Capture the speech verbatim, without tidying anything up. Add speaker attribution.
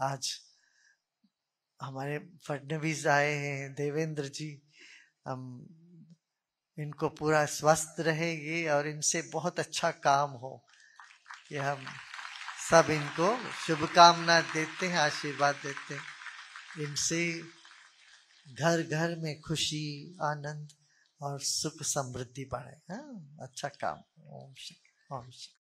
Speaker 1: आज हमारे फडणवीस आए हैं, देवेंद्र जी, हम इनको पूरा स्वस्थ रहेंगे और इनसे बहुत अच्छा काम हो, कि हम सब इनको शुभकामना देते हैं, आशीर्वाद देते हैं। इनसे घर घर में खुशी, आनंद और सुख समृद्धि बढ़े। हाँ, अच्छा काम। ओम श्री ओम श्री।